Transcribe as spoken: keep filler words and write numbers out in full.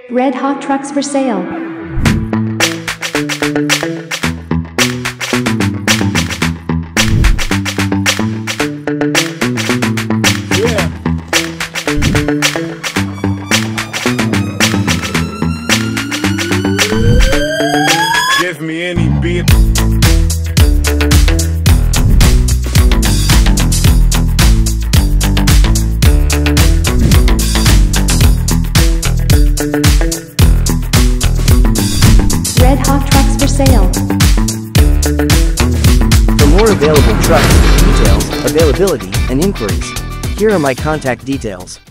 Red hot trucks for sale. Yeah. Give me any beat. Red hot trucks for sale. For more available trucks, details, availability, and inquiries, here are my contact details.